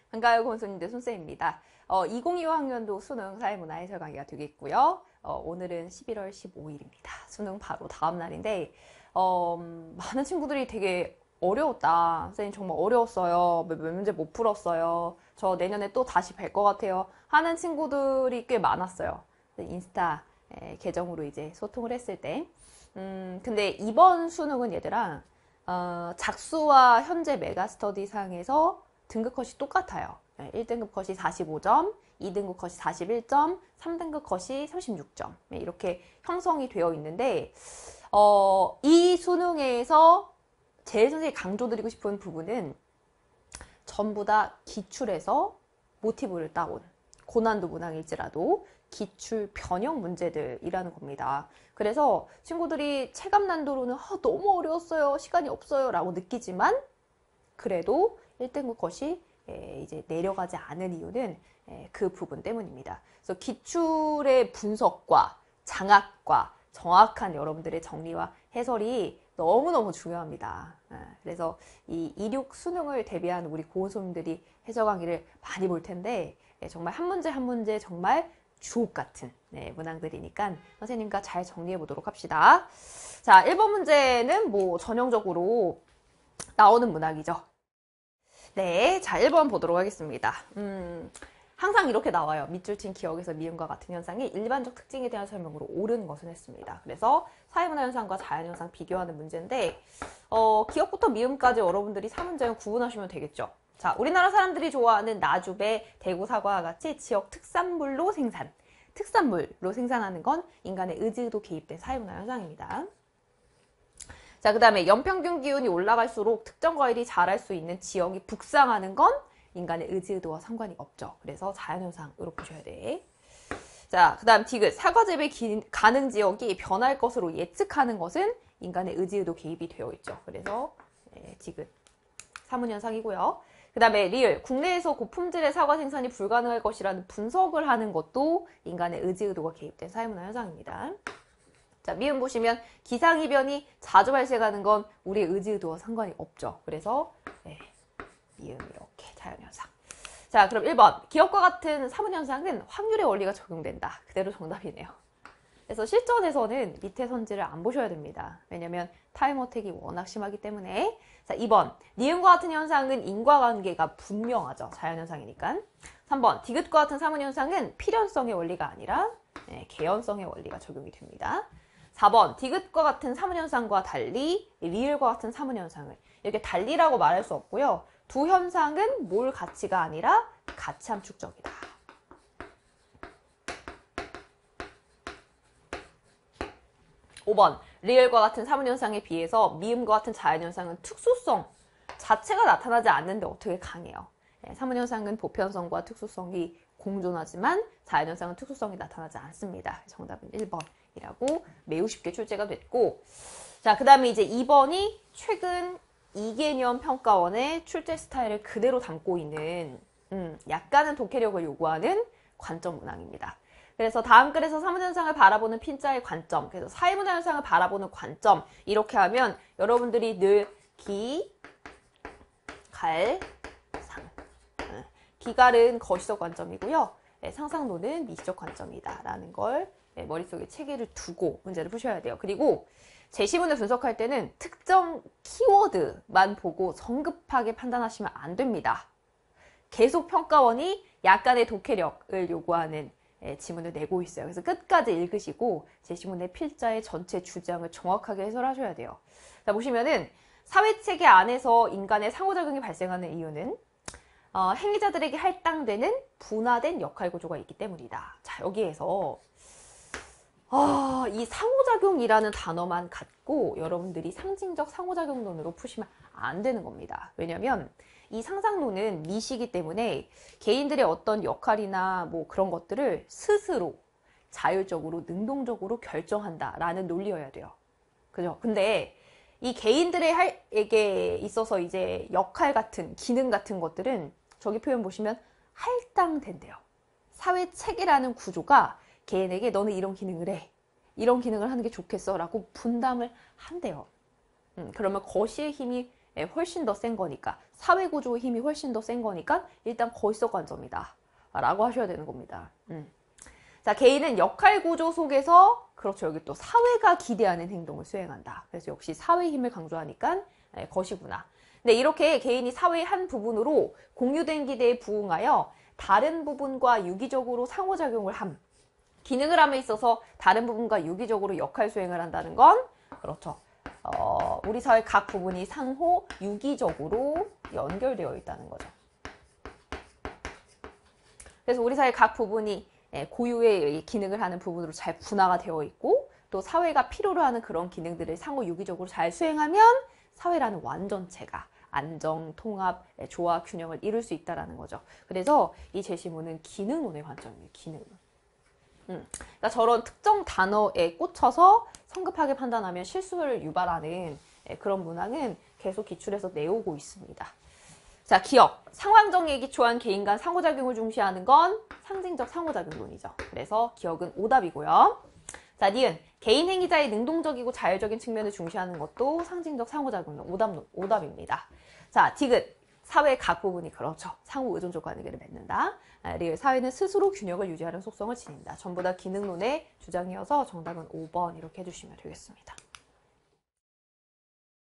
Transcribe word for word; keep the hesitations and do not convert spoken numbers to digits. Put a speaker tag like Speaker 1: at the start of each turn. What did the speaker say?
Speaker 1: 반가워요, 고은손님들 손쌤입니다. 어, 이천이십오 학년도 수능 사회문화 해설 강의가 되겠고요. 어, 오늘은 십일월 십오일입니다. 수능 바로 다음 날인데 어, 음, 많은 친구들이 되게 어려웠다. 선생님 정말 어려웠어요. 몇, 몇 문제 못 풀었어요. 저 내년에 또 다시 뵐 것 같아요. 하는 친구들이 꽤 많았어요. 인스타 에, 계정으로 이제 소통을 했을 때. 음, 근데 이번 수능은 얘들아, 어, 작수와 현재 메가스터디 상에서 등급 컷이 똑같아요. 일 등급 컷이 사십오 점, 이 등급 컷이 사십일 점, 삼 등급 컷이 삼십육 점 이렇게 형성이 되어 있는데 어, 이 수능에서 제일 선생님이 강조드리고 싶은 부분은 전부 다 기출에서 모티브를 따온 고난도 문항일지라도 기출 변형 문제들이라는 겁니다. 그래서 친구들이 체감 난도로는 아, 너무 어려웠어요, 시간이 없어요 라고 느끼지만 그래도 일 등급 컷이 이제 내려가지 않은 이유는 그 부분 때문입니다. 그래서 기출의 분석과 장학과 정확한 여러분들의 정리와 해설이 너무너무 중요합니다. 그래서 이 이륙 수능을 대비한 우리 고은손님들이 해설 강의를 많이 볼 텐데 정말 한 문제 한 문제 정말 주옥 같은 네, 문항들이니까 선생님과 잘 정리해 보도록 합시다. 자, 일 번 문제는 뭐 전형적으로 나오는 문항이죠. 네, 자, 일 번 보도록 하겠습니다. 음, 항상 이렇게 나와요. 밑줄 친 기억에서 미음과 같은 현상이 일반적 특징에 대한 설명으로 옳은 것은 했습니다. 그래서 사회문화 현상과 자연 현상 비교하는 문제인데 어, 기억부터 미음까지 여러분들이 사 문제는 구분하시면 되겠죠. 자, 우리나라 사람들이 좋아하는 나주배, 대구 사과와 같이 지역 특산물로 생산, 특산물로 생산하는 건 인간의 의지도 개입된 사회문화 현상입니다. 자, 그 다음에 연평균 기온이 올라갈수록 특정 과일이 자랄 수 있는 지역이 북상하는 건 인간의 의지 의도와 상관이 없죠. 그래서 자연현상으로 보셔야 돼. 자, 그 다음 디귿. 사과 재배 가능 지역이 변할 것으로 예측하는 것은 인간의 의지 의도 개입이 되어 있죠. 그래서 네, 디귿. 사문현상이고요. 그 다음에 리을. 국내에서 고품질의 사과 생산이 불가능할 것이라는 분석을 하는 것도 인간의 의지 의도가 개입된 사회문화 현상입니다. 자, 미음 보시면 기상이변이 자주 발생하는 건 우리의 의지 의도와 상관이 없죠. 그래서 네, 미음 이렇게 자연현상. 자, 그럼 일 번. 기억과 같은 사문현상은 확률의 원리가 적용된다. 그대로 정답이네요. 그래서 실전에서는 밑에 선지를 안 보셔야 됩니다. 왜냐면 타임 어택이 워낙 심하기 때문에. 자, 이 번. 니은과 같은 현상은 인과관계가 분명하죠. 자연현상이니까. 삼 번. 디귿과 같은 사문현상은 필연성의 원리가 아니라 네, 개연성의 원리가 적용이 됩니다. 사 번. 디귿과 같은 사문현상과 달리 리을과 같은 사문현상을 이렇게 달리라고 말할 수 없고요. 두 현상은 몰 가치가 아니라 가치 함축적이다. 오 번. 리을과 같은 사문현상에 비해서 미음과 같은 자연현상은 특수성 자체가 나타나지 않는데 어떻게 강해요. 네, 사문현상은 보편성과 특수성이 공존하지만 자연현상은 특수성이 나타나지 않습니다. 정답은 일 번이라고 매우 쉽게 출제가 됐고, 자, 그 다음에 이제 이 번이 최근 이개념 평가원의 출제 스타일을 그대로 담고 있는 음, 약간은 독해력을 요구하는 관점 문항입니다. 그래서 다음 글에서 사문현상을 바라보는 핀자의 관점, 그래서 사회문화 현상을 바라보는 관점 이렇게 하면 여러분들이 늘 기, 갈, 상. 기갈은 거시적 관점이고요. 네, 상상론은 미시적 관점이다 라는 걸 네, 머릿속에 체계를 두고 문제를 푸셔야 돼요. 그리고 제시문을 분석할 때는 특정 키워드만 보고 성급하게 판단하시면 안 됩니다. 계속 평가원이 약간의 독해력을 요구하는 지문을 내고 있어요. 그래서 끝까지 읽으시고 제시문의 필자의 전체 주장을 정확하게 해설하셔야 돼요. 자, 보시면은 사회체계 안에서 인간의 상호작용이 발생하는 이유는 어, 행위자들에게 할당되는 분화된 역할구조가 있기 때문이다. 자, 여기에서 아, 이 상호작용이라는 단어만 갖고 여러분들이 상징적 상호작용론으로 푸시면 안 되는 겁니다. 왜냐면 이 상상론은 미시기 때문에 개인들의 어떤 역할이나 뭐 그런 것들을 스스로 자율적으로 능동적으로 결정한다라는 논리여야 돼요. 그죠? 근데 이 개인들에게 있어서 이제 역할 같은 기능 같은 것들은 저기 표현 보시면 할당된대요. 사회 체계라는 구조가 개인에게 너는 이런 기능을 해. 이런 기능을 하는 게 좋겠어. 라고 분담을 한대요. 음, 그러면 거시의 힘이 예, 훨씬 더 센 거니까, 사회 구조의 힘이 훨씬 더 센 거니까 일단 거시적 관점이다 라고 하셔야 되는 겁니다. 음. 자, 개인은 역할 구조 속에서, 그렇죠, 여기 또 사회가 기대하는 행동을 수행한다. 그래서 역시 사회 힘을 강조하니까 예, 것이구나. 근데 이렇게 개인이 사회의 한 부분으로 공유된 기대에 부응하여 다른 부분과 유기적으로 상호작용을 함. 기능을 함에 있어서 다른 부분과 유기적으로 역할 수행을 한다는 건, 그렇죠, 어, 우리 사회 각 부분이 상호 유기적으로 연결되어 있다는 거죠. 그래서 우리 사회 각 부분이 고유의 기능을 하는 부분으로 잘 분화가 되어 있고, 또 사회가 필요로 하는 그런 기능들을 상호 유기적으로 잘 수행하면 사회라는 완전체가 안정, 통합, 조화, 균형을 이룰 수 있다는 거죠. 그래서 이 제시문은 기능론의 관점이에요. 기능론. 음, 그러니까 저런 특정 단어에 꽂혀서 성급하게 판단하면 실수를 유발하는 그런 문항은 계속 기출해서 내오고 있습니다. 자, 기억. 상황정의에 기초한 개인 간 상호작용을 중시하는 건 상징적 상호작용론이죠. 그래서 기억은 오답이고요. 자, 니은. 개인 행위자의 능동적이고 자율적인 측면을 중시하는 것도 상징적 상호작용론, 오답, 오답입니다. 자, 디귿. 사회 각 부분이, 그렇죠, 상호 의존적 관계를 맺는다. 리을. 사회는 스스로 균형을 유지하는 속성을 지닌다. 전부 다 기능론의 주장이어서 정답은 오 번 이렇게 해주시면 되겠습니다.